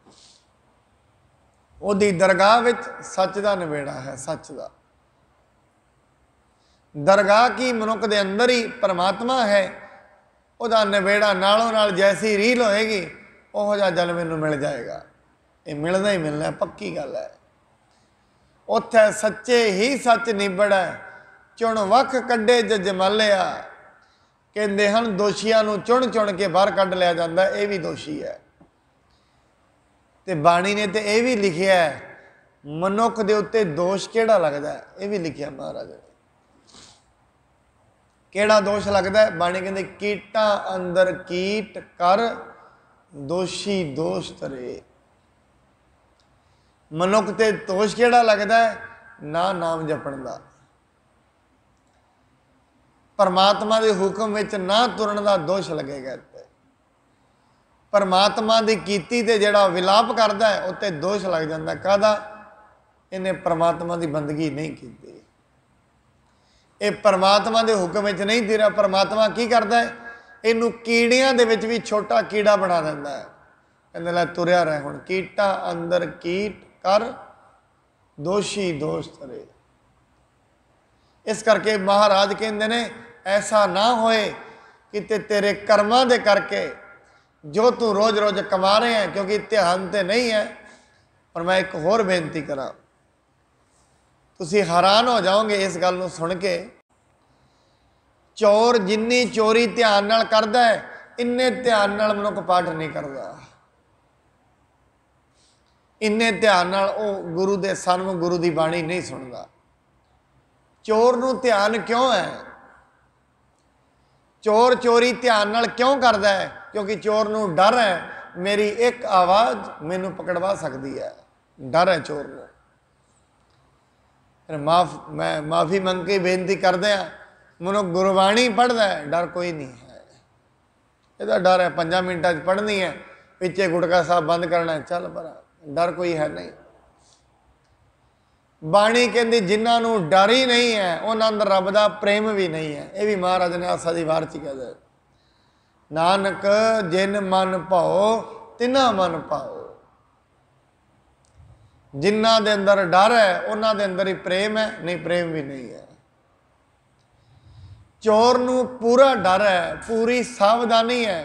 Speaker 1: उहदी दरगाह विच सच का निबेड़ा है, सच का। दरगाह की मनुख के अंदर ही परमात्मा है, उहदा निबेड़ा नालों नाल जैसी रील होएगी उहो जिहा जन्म इनूं मिल जाएगा। ये मिलना ही मिलना, पक्की गल है। उत्थे सच्चे ही सच निबड़ है चुण वख कड्डे जजमालिया। कहते हैं दोषियों को चुन चुन के बाहर कढ़ लिया जाता है, ये भी दोषी है। तो बाणी ने तो यह भी लिखिया है, मनुख के उत्ते दोष केड़ा लगता है, ये भी लिखिया महाराज ने। ਕਿਹੜਾ ਦੋਸ਼ ਲੱਗਦਾ ਹੈ? ਬਾਣੀ ਕਹਿੰਦੀ ਕੀਟਾਂ ਅੰਦਰ ਕੀਟ ਕਰ ਦੋਸ਼ੀ ਦੋਸ਼ ਤਰੇ। ਮਨੁੱਖ ਤੇ ਦੋਸ਼ ਕਿਹੜਾ ਲੱਗਦਾ ਹੈ? ਨਾ ਨਾਮ ਜਪਣ ਦਾ, ਪਰਮਾਤਮਾ ਦੇ ਹੁਕਮ ਵਿੱਚ ਨਾ ਤੁਰਨ ਦਾ ਦੋਸ਼ ਲੱਗੇਗਾ। ਇੱਥੇ ਪਰਮਾਤਮਾ ਦੀ ਕੀਤੀ ਤੇ ਜਿਹੜਾ ਵਿਲਾਪ ਕਰਦਾ ਹੈ ਉੱਤੇ ਦੋਸ਼ ਲੱਗ ਜਾਂਦਾ। ਕਾਹਦਾ? ਇਹਨੇ ਪਰਮਾਤਮਾ ਦੀ ਬੰਦਗੀ ਨਹੀਂ ਕੀਤੀ, ਇਹ ਪਰਮਾਤਮਾ ਦੇ ਹੁਕਮ ਵਿੱਚ ਨਹੀਂ ਤੇਰਾ। ਪਰਮਾਤਮਾ ਕੀ ਕਰਦਾ ਹੈ? ਇਹਨੂੰ ਕੀੜਿਆਂ ਦੇ ਵਿੱਚ ਵੀ ਛੋਟਾ ਕੀੜਾ ਬਣਾ ਦਿੰਦਾ ਹੈ। ਕਹਿੰਦੇ ਲੈ ਤੁਰਿਆ ਰਹਿ ਹੁਣ, ਕੀਟਾਂ ਅੰਦਰ ਕੀਟ ਕਰ ਦੋਸ਼ੀ ਦੋਸ਼ ਤਰੇ। ਇਸ ਕਰਕੇ ਮਹਾਰਾਜ ਕਹਿੰਦੇ ਨੇ ਐਸਾ ਨਾ ਹੋਏ ਕਿ ਤੇਰੇ ਕਰਮਾਂ ਦੇ ਕਰਕੇ ਜੋ ਤੂੰ ਰੋਜ਼ ਰੋਜ਼ ਕਮਾ ਰਹੇ ਹੈ, ਕਿਉਂਕਿ ਧਿਆਨ ਤੇ ਨਹੀਂ ਹੈ। ਪਰ ਮੈਂ ਇੱਕ ਹੋਰ ਬੇਨਤੀ ਕਰਾਂ, ਤੁਸੀਂ ਹੈਰਾਨ ਹੋ ਜਾਓਗੇ ਇਸ ਗੱਲ ਨੂੰ ਸੁਣ ਕੇ। ਚੋਰ ਜਿੰਨੀ ਚੋਰੀ ਧਿਆਨ ਨਾਲ ਕਰਦਾ ਹੈ, ਇੰਨੇ ਧਿਆਨ ਨਾਲ ਮਨੁੱਖ ਪਾਠ ਨਹੀਂ ਕਰਦਾ, ਇੰਨੇ ਧਿਆਨ ਨਾਲ ਉਹ ਗੁਰੂ ਦੇ ਸਨਮੁਖ ਗੁਰੂ ਦੀ ਬਾਣੀ ਨਹੀਂ ਸੁਣਦਾ। ਚੋਰ ਨੂੰ ਧਿਆਨ ਕਿਉਂ ਹੈ? ਚੋਰ ਚੋਰੀ ਧਿਆਨ ਨਾਲ ਕਿਉਂ ਕਰਦਾ ਹੈ? ਕਿਉਂਕਿ ਚੋਰ ਨੂੰ ਡਰ ਹੈ, ਮੇਰੀ ਇੱਕ ਆਵਾਜ਼ ਮੈਨੂੰ ਪਕੜਵਾ ਸਕਦੀ ਹੈ, ਡਰ ਹੈ ਚੋਰ ਨੂੰ। ਫਿਰ ਮੈਂ ਮਾਫੀ ਮੰਗ ਕੇ ਬੇਨਤੀ ਕਰਦੇ ਹਾਂ, ਮਨੁੱਖ ਗੁਰਬਾਣੀ ਪੜ੍ਹਦਾ ਹੈ, ਡਰ ਕੋਈ ਨਹੀਂ ਹੈ। ਇਹਦਾ ਡਰ ਹੈ 5 ਮਿੰਟਾਂ 'ਚ ਪੜ੍ਹਨੀ ਹੈ, ਪਿੱਛੇ ਗੁਟਕਾ ਸਾਹਿਬ ਬੰਦ ਕਰਨਾ, ਚੱਲ ਪਰ ਡਰ ਕੋਈ ਹੈ ਨਹੀਂ। ਬਾਣੀ ਕਹਿੰਦੀ ਜਿਨ੍ਹਾਂ ਨੂੰ ਡਰ ਹੀ ਨਹੀਂ ਹੈ ਉਹਨਾਂ ਅੰਦਰ ਰੱਬ ਦਾ ਪ੍ਰੇਮ ਵੀ ਨਹੀਂ ਹੈ। ਇਹ ਵੀ ਮਹਾਰਾਜ ਨੇ ਆਸਾ ਦੀ ਵਾਰ 'ਚ ਕਹਿੰਦਾ, ਨਾਨਕ ਜਿਨ ਮਨ ਭਾਓ ਤਿਨਾ ਮਨ ਭਾਓ। ਜਿਨ੍ਹਾਂ ਦੇ ਅੰਦਰ ਡਰ ਹੈ ਉਹਨਾਂ ਦੇ ਅੰਦਰ ਹੀ ਪ੍ਰੇਮ ਹੈ, ਨਹੀਂ ਪ੍ਰੇਮ ਵੀ ਨਹੀਂ ਹੈ। ਚੋਰ ਨੂੰ ਪੂਰਾ ਡਰ ਹੈ, ਪੂਰੀ ਸਾਵਧਾਨੀ ਹੈ,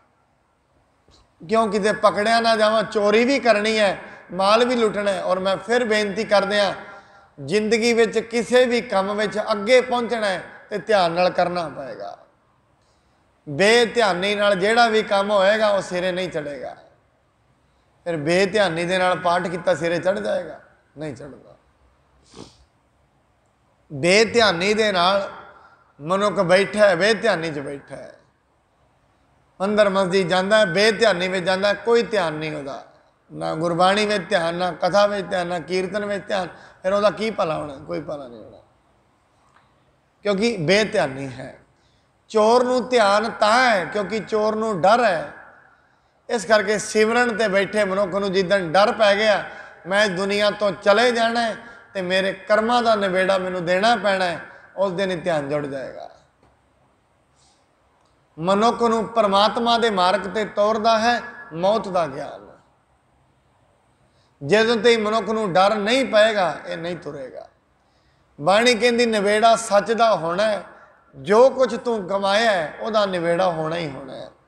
Speaker 1: ਕਿਉਂ ਕਿਤੇ ਪਕੜਿਆ ਨਾ ਜਾਵਾਂ, ਚੋਰੀ ਵੀ ਕਰਨੀ ਹੈ, ਮਾਲ ਵੀ ਲੁੱਟਣਾ ਹੈ। ਔਰ ਮੈਂ ਫਿਰ ਬੇਨਤੀ ਕਰਦੇ ਹਾਂ, ਜ਼ਿੰਦਗੀ ਵਿੱਚ ਕਿਸੇ ਵੀ ਕੰਮ ਵਿੱਚ ਅੱਗੇ ਪਹੁੰਚਣਾ ਹੈ ਤੇ ਧਿਆਨ ਨਾਲ ਕਰਨਾ ਪਏਗਾ। ਬੇਧਿਆਨੀ ਨਾਲ ਜਿਹੜਾ ਵੀ ਕੰਮ ਹੋਏਗਾ ਉਹ ਸਿਰੇ ਨਹੀਂ ਚੜੇਗਾ। ਫਿਰ ਬੇਧਿਆਨੀ ਦੇ ਨਾਲ ਪਾਠ ਕੀਤਾ ਸਿਰੇ ਚੜ ਜਾਏਗਾ? ਨਹੀਂ ਚੜਦਾ। ਬੇਧਿਆਨੀ ਦੇ ਨਾਲ ਮਨੁੱਖ ਬੈਠਾ ਹੈ, ਬੇਧਿਆਨੀ 'ਚ ਬੈਠਾ ਹੈ, ਅੰਦਰ ਮਸਜਿਦ ਜਾਂਦਾ ਹੈ, ਬੇਧਿਆਨੀ ਵਿੱਚ ਜਾਂਦਾ, ਕੋਈ ਧਿਆਨ ਨਹੀਂ ਉਹਦਾ, ਨਾ ਗੁਰਬਾਣੀ ਵਿੱਚ ਧਿਆਨ, ਨਾ ਕਥਾ ਵਿੱਚ ਧਿਆਨ, ਨਾ ਕੀਰਤਨ ਵਿੱਚ ਧਿਆਨ। ਫਿਰ ਉਹਦਾ ਕੀ ਭਲਾ ਹੋਣਾ? ਕੋਈ ਭਲਾ ਨਹੀਂ ਹੋਣਾ, ਕਿਉਂਕਿ ਬੇਧਿਆਨੀ ਹੈ। ਚੋਰ ਨੂੰ ਧਿਆਨ ਤਾਂ ਹੈ ਕਿਉਂਕਿ ਚੋਰ ਨੂੰ ਡਰ ਹੈ। ਇਸ ਕਰਕੇ ਸਿਮਰਨ ਤੇ ਬੈਠੇ ਮਨੁੱਖ ਨੂੰ ਜਿੱਦਣ ਡਰ ਪੈ ਗਿਆ ਮੈਂ ਦੁਨੀਆ ਤੋਂ ਚਲੇ ਜਾਣਾ ਹੈ ਤੇ ਮੇਰੇ ਕਰਮਾਂ ਦਾ ਨਿਬੇੜਾ ਮੈਨੂੰ ਦੇਣਾ ਪੈਣਾ ਹੈ, ਉਸ ਦਿਨ ਹੀ ਧਿਆਨ ਜੁੜ ਜਾਏਗਾ। ਮਨੁੱਖ ਨੂੰ ਪਰਮਾਤਮਾ ਦੇ ਮਾਰਗ ਤੇ ਤੋਰਦਾ ਹੈ ਮੌਤ ਦਾ ਗਿਆਨ। ਜਦੋਂ ਤੇ ਮਨੁੱਖ ਨੂੰ ਡਰ ਨਹੀਂ ਪਏਗਾ ਇਹ ਨਹੀਂ ਤੁਰੇਗਾ। ਬਾਣੀ ਕਹਿੰਦੀ ਨਿਬੇੜਾ ਸੱਚ ਦਾ ਹੋਣਾ ਹੈ, ਜੋ ਕੁਝ ਤੂੰ ਕਮਾਇਆ ਹੈ ਉਹਦਾ ਨਿਬੇੜਾ ਹੋਣਾ ਹੀ ਹੋਣਾ ਹੈ।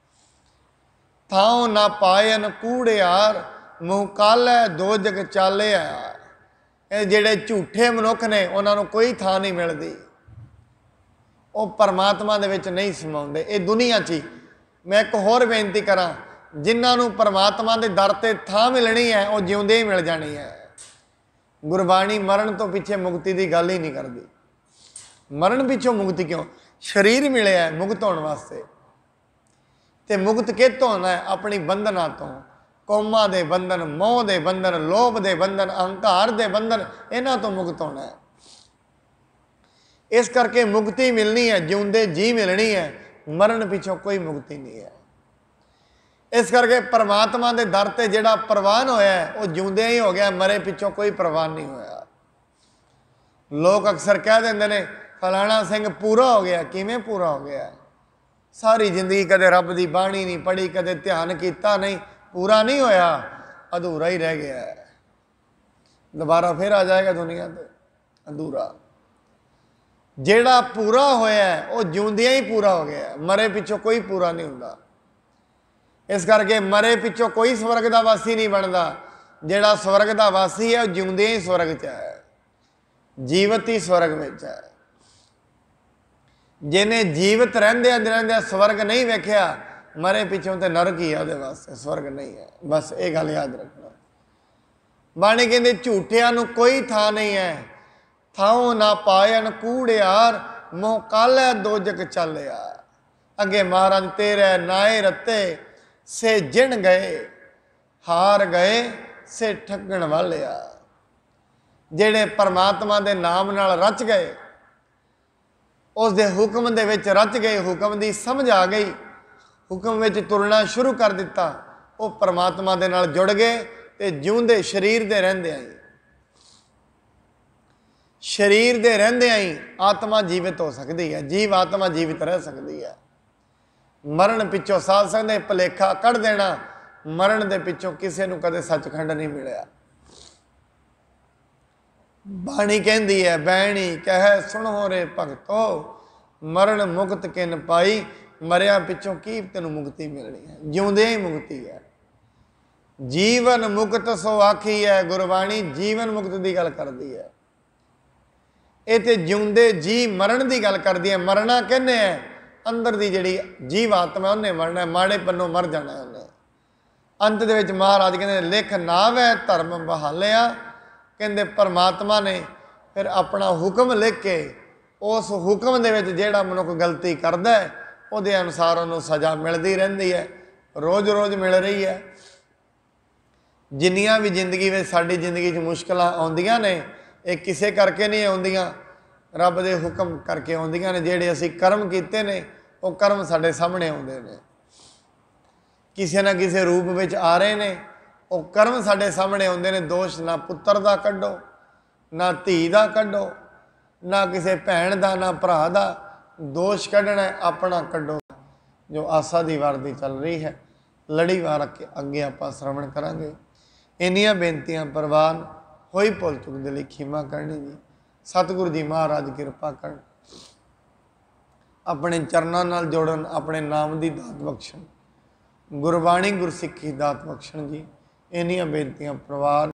Speaker 1: ਥਾਉ ਨਾ ਪਾਇਨ ਕੂੜਿਆਰ ਮੂੰਹ ਕਾਲੈ ਦੋ ਜਗ ਚਾਲਿਆ। ਇਹ ਜਿਹੜੇ ਝੂਠੇ ਮਨੁੱਖ ਨੇ ਉਹਨਾਂ ਨੂੰ ਕੋਈ ਥਾਂ ਨਹੀਂ ਮਿਲਦੀ, ਉਹ ਪਰਮਾਤਮਾ ਦੇ ਵਿੱਚ ਨਹੀਂ ਸਮਾਉਂਦੇ, ਇਹ ਦੁਨੀਆ 'ਚ ਹੀ। ਮੈਂ ਇੱਕ ਹੋਰ ਬੇਨਤੀ ਕਰਾਂ, ਜਿਨ੍ਹਾਂ ਨੂੰ ਪਰਮਾਤਮਾ ਦੇ ਦਰ ਤੇ ਥਾਂ ਮਿਲਣੀ ਹੈ ਉਹ ਜਿਉਂਦੇ ਹੀ ਮਿਲ ਜਾਣੀ ਹੈ। ਗੁਰਬਾਣੀ ਮਰਨ ਤੋਂ ਪਿੱਛੇ ਮੁਕਤੀ ਦੀ ਗੱਲ ਹੀ ਨਹੀਂ ਕਰਦੀ। ਮਰਨ ਪਿੱਛੋਂ ਮੁਕਤੀ ਕਿਉਂ? ਸਰੀਰ ਮਿਲਿਆ ਮੁਕਤ ਹੋਣ ਵਾਸਤੇ, ਤੇ ਮੁਕਤ ਕਿੱਥੋਂ ਹੋਣਾ ਹੈ? ਆਪਣੀ ਬੰਧਨਾਂ ਤੋਂ, ਕੌਮਾਂ ਦੇ ਬੰਧਨ, ਮੋਹ ਦੇ ਬੰਧਨ, ਲੋਭ ਦੇ ਬੰਧਨ, ਅਹੰਕਾਰ ਦੇ ਬੰਧਨ, ਇਹਨਾਂ ਤੋਂ ਮੁਕਤ ਹੋਣਾ ਹੈ। ਇਸ ਕਰਕੇ ਮੁਕਤੀ ਮਿਲਣੀ ਹੈ, ਜਿਉਂਦੇ ਜੀ ਮਿਲਣੀ ਹੈ, ਮਰਨ ਪਿੱਛੋਂ ਕੋਈ ਮੁਕਤੀ ਨਹੀਂ ਹੈ। ਇਸ ਕਰਕੇ ਪਰਮਾਤਮਾ ਦੇ ਦਰ ਤੇ ਜਿਹੜਾ ਪ੍ਰਵਾਨ ਹੋਇਆ ਉਹ ਜਿਉਂਦਿਆਂ ਹੀ ਹੋ ਗਿਆ, ਮਰੇ ਪਿੱਛੋਂ ਕੋਈ ਪ੍ਰਵਾਨ ਨਹੀਂ ਹੋਇਆ। ਲੋਕ ਅਕਸਰ ਕਹਿ ਦਿੰਦੇ ਨੇ ਫਲਾਣਾ ਸਿੰਘ ਪੂਰਾ ਹੋ ਗਿਆ। ਕਿਵੇਂ ਪੂਰਾ ਹੋ ਗਿਆ? ਸਾਰੀ ਜ਼ਿੰਦਗੀ ਕਦੇ ਰੱਬ ਦੀ ਬਾਣੀ ਨਹੀਂ ਪੜ੍ਹੀ, ਕਦੇ ਧਿਆਨ ਕੀਤਾ ਨਹੀਂ, ਪੂਰਾ ਨਹੀਂ ਹੋਇਆ, ਅਧੂਰਾ ਹੀ ਰਹਿ ਗਿਆ। ਦੁਬਾਰਾ ਫਿਰ ਆ ਜਾਏਗਾ ਦੁਨੀਆ ਤੇ ਅਧੂਰਾ। ਜਿਹੜਾ ਪੂਰਾ ਹੋਇਆ ਉਹ ਜਿਉਂਦਿਆਂ ਹੀ ਪੂਰਾ ਹੋ ਗਿਆ, ਮਰੇ ਪਿੱਛੋਂ ਕੋਈ ਪੂਰਾ ਨਹੀਂ ਹੁੰਦਾ। ਇਸ ਕਰਕੇ ਮਰੇ ਪਿੱਛੋਂ ਕੋਈ ਸਵਰਗ ਦਾ ਵਾਸੀ ਨਹੀਂ ਬਣਦਾ। ਜਿਹੜਾ ਸਵਰਗ ਦਾ ਵਾਸੀ ਹੈ ਉਹ ਜਿਉਂਦਿਆਂ ਹੀ ਸਵਰਗ 'ਚ ਹੈ, ਜੀਵਤ ਹੀ ਸਵਰਗ ਵਿੱਚ ਹੈ। ਜਿਹਨੇ ਜੀਵਤ ਰਹਿੰਦਿਆਂ ਸਵਰਗ ਨਹੀਂ ਵੇਖਿਆ, ਮਰੇ ਪਿੱਛੋਂ ਤੇ ਨਰਕ ਹੀ ਹੈ ਉਹਦੇ ਵਾਸਤੇ, ਸਵਰਗ ਨਹੀਂ ਹੈ। ਬਸ ਇਹ ਗੱਲ ਯਾਦ ਰੱਖਣਾ। ਬਾਣੀ ਕਹਿੰਦੇ ਝੂਠਿਆਂ ਨੂੰ ਕੋਈ ਥਾਂ ਨਹੀਂ ਹੈ। ਥਾਉ ਨਾ ਪਾਇਨ ਕੂੜਿਆਰ मोह कालै दोजक चालिया। अगे महाराज तेरे नाए रत्ते से जिण गए, हार गए से ठगण वालिया। जेड़े परमात्मा दे नाम नाल रच गए, उस दे हुक्म दे विच रच गए, हुक्म दी समझ आ गई, हुक्म विच तुरना शुरू कर दिता, वो परमात्मा दे नाल जुड़ गए ते जिउंदे शरीर दे रहिंदे आई, शरीर दे रहिंदे आई आत्मा जीवित हो सकती है, जीव आत्मा जीवित रह सकती है। मरण पिछों साध संगत ने भुलेखा कढ़ देना, मरण दे पिछों किसी नूं कदे सचखंड नहीं मिलिया। बाणी कहती है, बैणी कह सुनो रे भगतो, मरण मुक्त किन पाई, मरिया पिछों की तेनों मुक्ति मिलनी है, जिउंदे ही मुक्ति है। जीवन मुक्त सो आखी है, गुरबाणी जीवन मुक्त की गल करती है। ये तो जिउंदे जी मरण की गल करती है। मरना कहने है अंदर की जिहड़ी जीव आत्मा उन्हें मरना है, माड़े पन्नों मर जाना है उन्हें। अंत दे विच महाराज कहते लिख नावै धर्म बहालिया, कहते परमात्मा ने फिर अपना हुक्म लिख के उस हुक्म दे विच जिहड़ा मनुख गलती करता है उहदे अनुसार उन्होंने सज़ा मिलती रहिंदी है, रोज़ रोज़ मिल रही है। जिन्नियां भी जिंदगी में साडी जिंदगी च मुश्किलां आउंदियां ने, ये किसे करके नहीं आउंदियां, रब दे हुक्म करके आउंदियां ने। जिहड़े असीं कर्म कीते ने वो कर्म साडे सामने आउंदे ने, किसी ना किसी रूप में आ रहे ने, वो कर्म साडे सामने आउंदे ने। दोष ना पुत्र दा कड्डो, ना धी दा कड्डो, ना किसी भैन दा, ना भरा दा दोष कढ़ना है, अपना कड्डो। जो आसा दी वारदी चल रही है, लड़ीवार अगे आपां श्रवण करांगे। इन्नियां बेनतियां प्रवान होई भुल चुक दे लई खीमा करनी जी। सतगुरु जी महाराज किरपा करन, अपने चरणों नाल जोड़न, अपने नाम की दात बख्शण, गुरबाणी गुरसिੱਖੀ दात बख्शण जी। इन्नियां बेनतियां प्रवान